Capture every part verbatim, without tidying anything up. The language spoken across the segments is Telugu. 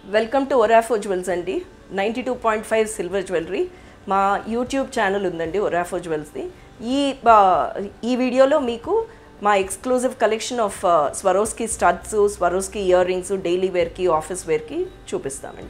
వెల్కమ్ టు Orafo Jewels అండి. Ninety two point five silver jewellery మా యూట్యూబ్ ఛానల్ ఉందండి Orafo Jewels ది. ఈ ఈ వీడియోలో మీకు మా exclusive collection of Swaroski studs, Swaroski earrings, daily wear కి, ఆఫీస్ వేర్ కి చూపిస్తామండి.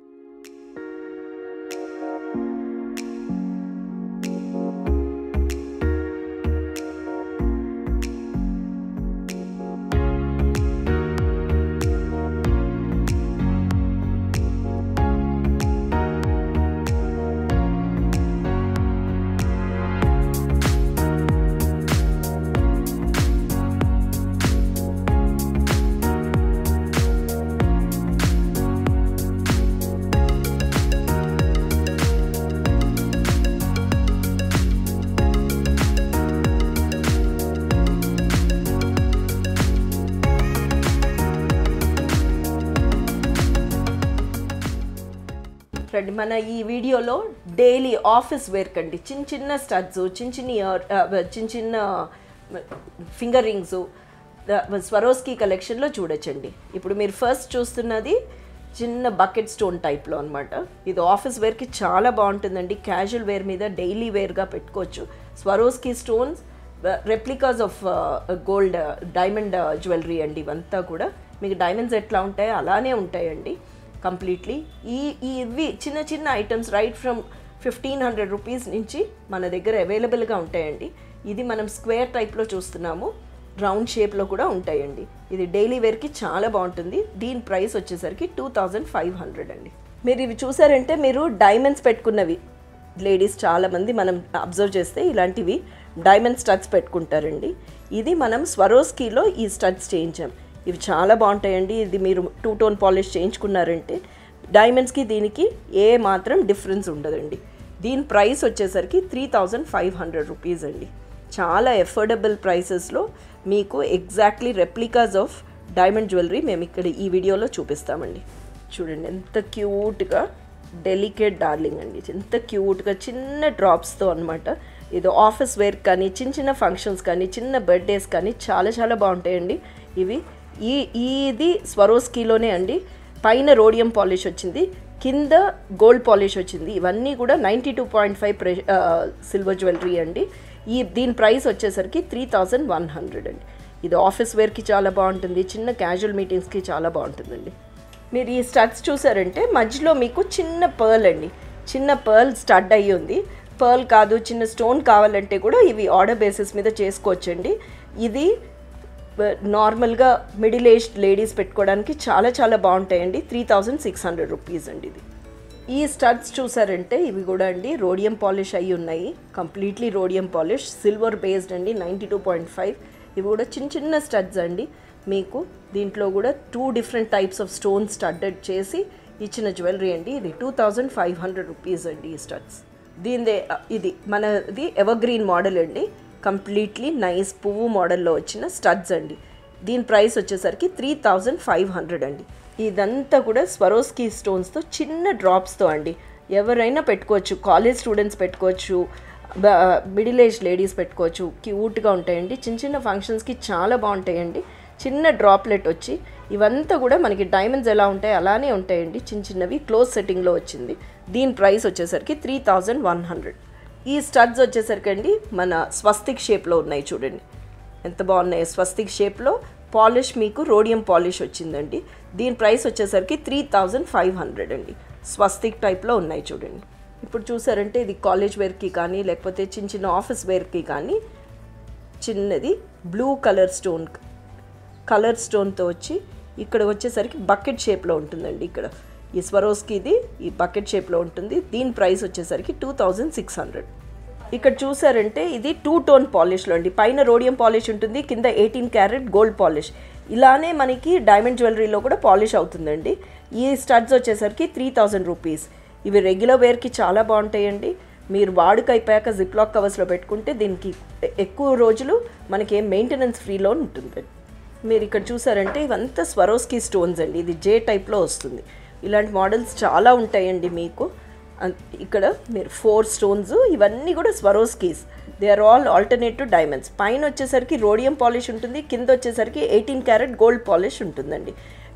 మన ఈ వీడియోలో డైలీ ఆఫీస్ వేర్ కండి చిన్న చిన్న స్టడ్స్, చిన్న చిన్న చిన్న చిన్న ఫింగర్ రింగ్స్ Swaroski కలెక్షన్లో చూడొచ్చండి. ఇప్పుడు మీరు ఫస్ట్ చూస్తున్నది చిన్న బకెట్ స్టోన్ టైప్లో అనమాట. ఇది ఆఫీస్ వేర్కి చాలా బాగుంటుందండి. క్యాజువల్ వేర్ మీద డైలీ వేర్గా పెట్టుకోవచ్చు. Swaroski stones replicas of gold diamond jewellery అండి. ఇవంతా కూడా మీకు డైమండ్స్ ఎట్లా ఉంటాయో అలానే ఉంటాయండి కంప్లీట్లీ. ఈ ఇవి చిన్న చిన్న items right from fifteen hundred rupees నుంచి మన దగ్గర అవైలబుల్గా ఉంటాయండి. ఇది మనం స్క్వేర్ టైప్లో చూస్తున్నాము, రౌండ్ షేప్లో కూడా ఉంటాయండి. ఇది డైలీ వేర్కి చాలా బాగుంటుంది. దీని ప్రైస్ వచ్చేసరికి టూ థౌజండ్ ఫైవ్ హండ్రెడ్ అండి. మీరు ఇవి చూసారంటే మీరు డైమండ్స్ పెట్టుకున్నవి లేడీస్ చాలామంది మనం అబ్జర్వ్ చేస్తే ఇలాంటివి డైమండ్ స్టడ్స్ పెట్టుకుంటారండి. ఇది మనం Swaroskiలో ఈ స్టడ్స్ చేయించాం. ఇవి చాలా బాగుంటాయండి. ఇది మీరు టూ టోన్ పాలిష్ చేయించుకున్నారంటే డైమండ్స్కి దీనికి ఏ మాత్రం డిఫరెన్స్ ఉండదండి. దీని ప్రైస్ వచ్చేసరికి three thousand five hundred rupees అండి. చాలా ఎఫోర్డబుల్ ప్రైసెస్లో మీకు exactly replicas of diamond jewellery మేము ఇక్కడ ఈ వీడియోలో చూపిస్తామండి. చూడండి ఎంత క్యూట్గా డెలికేట్ డార్లింగ్ అండి, ఎంత క్యూట్గా చిన్న డ్రాప్స్తో అనమాట. ఇది ఆఫీస్ వేర్ కానీ, చిన్న చిన్న ఫంక్షన్స్ కానీ, చిన్న బర్త్డేస్ కానీ చాలా చాలా బాగుంటాయండి. ఇవి ఈ ఇది Swaroskiలోనే అండి. పైన రోడియం పాలిష్ వచ్చింది, కింద గోల్డ్ పాలిష్ వచ్చింది. ఇవన్నీ కూడా నైంటీ టూ పాయింట్ ఫైవ్ ప్రె సిల్వర్ జ్యువెలరీ అండి. ఈ దీని ప్రైస్ వచ్చేసరికి త్రీ థౌజండ్ వన్ హండ్రెడ్ అండి. ఇది ఆఫీస్ వేర్కి చాలా బాగుంటుంది, చిన్న క్యాజువల్ మీటింగ్స్కి చాలా బాగుంటుందండి. మీరు ఈ స్టడ్స్ చూసారంటే మధ్యలో మీకు చిన్న పర్ల్ అండి, చిన్న పర్ల్ స్టడ్ అయ్యి ఉంది. పర్ల్ కాదు, చిన్న స్టోన్ కావాలంటే కూడా ఇవి ఆర్డర్ బేసిస్ మీద చేసుకోవచ్చండి. ఇది నార్మల్గా మిడిల్ ఏజ్డ్ లేడీస్ పెట్టుకోవడానికి చాలా చాలా బాగుంటాయండి. Three thousand six hundred rupees అండి ఇది. ఈ స్టడ్స్ చూసారంటే ఇవి కూడా అండి రోడియం పాలిష్ అయ్యి ఉన్నాయి, completely rhodium polish, silver based అండి, నైంటీ టూ పాయింట్ ఫైవ్. ఇవి కూడా చిన్న చిన్న స్టడ్స్ అండి. మీకు దీంట్లో కూడా two different types of stones studded చేసి ఇచ్చిన జ్యువెలరీ అండి. ఇది two thousand five hundred rupees అండి ఈ స్టడ్స్. దీనిదే ఇది మనది ఎవర్గ్రీన్ మోడల్ అండి, కంప్లీట్లీ నైస్ పువ్వు మోడల్లో వచ్చిన స్టడ్స్ అండి. దీని ప్రైస్ వచ్చేసరికి త్రీ థౌజండ్ ఫైవ్ హండ్రెడ్ అండి. ఇదంతా కూడా Swaroski స్టోన్స్తో చిన్న డ్రాప్స్తో అండి. ఎవరైనా పెట్టుకోవచ్చు, కాలేజ్ స్టూడెంట్స్ పెట్టుకోవచ్చు, మిడిల్ ఏజ్ లేడీస్ పెట్టుకోవచ్చు. క్యూట్గా ఉంటాయండి, చిన్న చిన్న ఫంక్షన్స్కి చాలా బాగుంటాయండి. చిన్న డ్రాప్లెట్ వచ్చి ఇవంతా కూడా మనకి డైమండ్స్ ఎలా ఉంటాయి అలానే ఉంటాయండి. చిన్న చిన్నవి క్లోజ్ సెట్టింగ్లో వచ్చింది. దీని ప్రైస్ వచ్చేసరికి త్రీ థౌజండ్ వన్ హండ్రెడ్. ఈ స్టడ్స్ వచ్చేసరికి అండి మన స్వస్తిక్ షేప్లో ఉన్నాయి. చూడండి ఎంత బాగున్నాయి. స్వస్తిక్ షేప్లో పాలిష్ మీకు రోడియం పాలిష్ వచ్చిందండి. దీని ప్రైస్ వచ్చేసరికి త్రీ థౌజండ్ ఫైవ్ హండ్రెడ్ అండి. స్వస్తిక్ టైప్లో ఉన్నాయి చూడండి. ఇప్పుడు చూసారంటే ఇది కాలేజ్ వేర్కి కానీ, లేకపోతే చిన్న చిన్న ఆఫీస్ వేర్కి కానీ చిన్నది బ్లూ కలర్ స్టోన్ కలర్ స్టోన్తో వచ్చి ఇక్కడ వచ్చేసరికి బకెట్ షేప్లో ఉంటుందండి. ఇక్కడ ఈ Swaroskiది ఈ బకెట్ షేప్లో ఉంటుంది. దీని ప్రైస్ వచ్చేసరికి టూ థౌజండ్ సిక్స్ హండ్రెడ్. ఇక్కడ చూసారంటే ఇది టూ టోన్ పాలిష్లో అండి. పైన రోడియం పాలిష్ ఉంటుంది, కింద ఎయిటీన్ క్యారెట్ గోల్డ్ పాలిష్. ఇలానే మనకి డైమండ్ జ్యువెలరీలో కూడా పాలిష్ అవుతుందండి. ఈ స్టడ్స్ వచ్చేసరికి త్రీ థౌజండ్ రూపీస్. ఇవి రెగ్యులర్ వేర్కి చాలా బాగుంటాయండి. మీరు వాడుక అయిపోయాక జిప్లాక్ కవర్స్లో పెట్టుకుంటే దీనికి ఎక్కువ రోజులు మనకి ఏం మెయింటెనెన్స్ ఫ్రీలో ఉంటుంది. మీరు ఇక్కడ చూసారంటే ఇవంతా Swaroski స్టోన్స్ అండి. ఇది జే టైప్లో వస్తుంది. ఇలాంటి మోడల్స్ చాలా ఉంటాయండి మీకు. ఇక్కడ మీరు ఫోర్ స్టోన్స్ ఇవన్నీ కూడా Swaroskis. They are all alternative diamonds. పైన వచ్చేసరికి రోడియం పాలిష్ ఉంటుంది, కింద వచ్చేసరికి ఎయిటీన్ క్యారెట్ గోల్డ్ పాలిష్ ఉంటుందండి.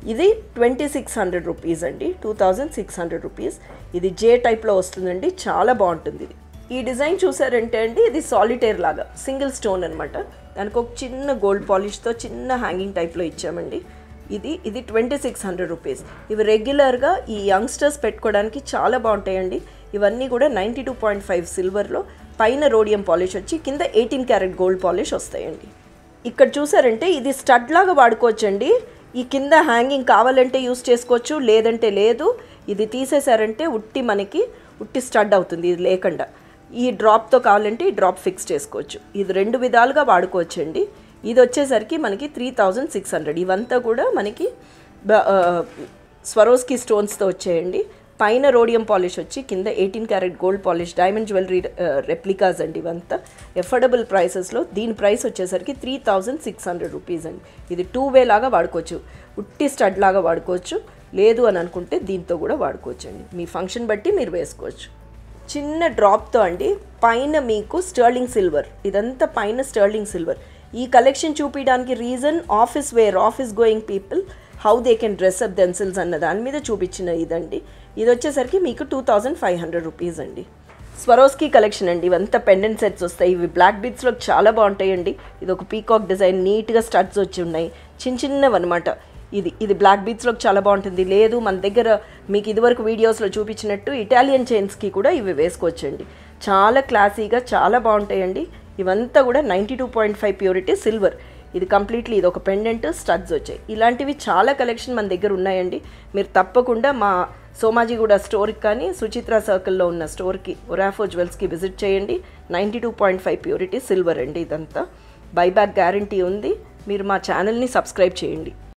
ఇది ట్వంటీ సిక్స్ హండ్రెడ్ రూపీస్ అండి, two thousand six hundred rupees. ఇది జే టైప్లో వస్తుందండి, చాలా బాగుంటుంది ఇది. ఈ డిజైన్ చూసారంటే అండి ఇది సాలిటేర్ లాగా సింగిల్ స్టోన్ అనమాట. దానికి ఒక చిన్న గోల్డ్ పాలిష్తో చిన్న హ్యాంగింగ్ టైప్లో ఇచ్చామండి. ఇది ఇది ట్వంటీ సిక్స్ హండ్రెడ్ రూపీస్. ఇవి రెగ్యులర్గా ఈ యంగ్స్టర్స్ పెట్టుకోవడానికి చాలా బాగుంటాయండి. ఇవన్నీ కూడా నైంటీ టూ పాయింట్ ఫైవ్ సిల్వర్లో పైన రోడియం పాలిష్ వచ్చి కింద ఎయిటీన్ క్యారెట్ గోల్డ్ పాలిష్ వస్తాయండి. ఇక్కడ చూసారంటే ఇది స్టడ్ లాగా వాడుకోవచ్చండి. ఈ కింద హ్యాంగింగ్ కావాలంటే యూస్ చేసుకోవచ్చు, లేదంటే లేదు. ఇది తీసేసారంటే ఉట్టి మనకి ఉట్టి స్టడ్ అవుతుంది ఇది లేకుండా. ఈ డ్రాప్తో కావాలంటే ఈ డ్రాప్ ఫిక్స్ చేసుకోవచ్చు. ఇది రెండు విధాలుగా వాడుకోవచ్చండి. ఇది వచ్చేసరికి మనకి త్రీ థౌజండ్ సిక్స్ హండ్రెడ్. ఇవంతా కూడా మనకి స్వరోస్కి స్టోన్స్తో వచ్చాయండి. పైన రోడియం పాలిష్ వచ్చి కింద eighteen carat gold polish diamond jewellery replicas అండి. ఇవంతా ఎఫోర్డబుల్ ప్రైసెస్లో. దీని ప్రైస్ వచ్చేసరికి three thousand six hundred rupees అండి. ఇది టూ వే లాగా వాడుకోవచ్చు, ఉట్టి స్టడ్ లాగా వాడుకోవచ్చు, లేదు అని అనుకుంటే దీంతో కూడా వాడుకోవచ్చు అండి. మీ ఫంక్షన్ బట్టి మీరు వేసుకోవచ్చు. చిన్న డ్రాప్తో అండి పైన మీకు స్టర్లింగ్ సిల్వర్, ఇదంతా పైన స్టర్లింగ్ సిల్వర్. ఈ కలెక్షన్ చూపించడానికి reason office wear, office going people how they can dress up themselves అన్న దాని మీద చూపించిన ఇదండి. ఇది వచ్చేసరికి మీకు two thousand five hundred rupees అండి. స్వరోస్కి కలెక్షన్ అండి. ఇవంతా పెండెంట్ సెట్స్ వస్తాయి. ఇవి బ్లాక్ బీడ్స్లో చాలా బాగుంటాయండి. ఇది ఒక పీకాక్ డిజైన్, నీట్గా స్టడ్స్ వచ్చి ఉన్నాయి, చిన్న చిన్నవి అనమాట. ఇది ఇది బ్లాక్ బీడ్స్లోకి చాలా బాగుంటుంది. లేదు మన దగ్గర మీకు ఇదివరకు వీడియోస్లో చూపించినట్టు ఇటాలియన్ చైన్స్కి కూడా ఇవి వేసుకోవచ్చండి. చాలా క్లాసీగా చాలా బాగుంటాయండి. ఇవంతా కూడా ninety two point five purity silver. ఇది కంప్లీట్లీ ఇది ఒక పెండెంట్, స్టడ్స్ వచ్చాయి. ఇలాంటివి చాలా కలెక్షన్ మన దగ్గర ఉన్నాయండి. మీరు తప్పకుండా మా సోమాజిగూడ స్టోర్కి కానీ సుచిత్ర సర్కిల్లో ఉన్న స్టోర్కి ఒరాఫో జ్యువెల్స్కి విజిట్ చేయండి. Ninety two point five purity silver అండి. ఇదంతా బైబ్యాక్ గ్యారంటీ ఉంది. మీరు మా ఛానల్ని సబ్స్క్రైబ్ చేయండి.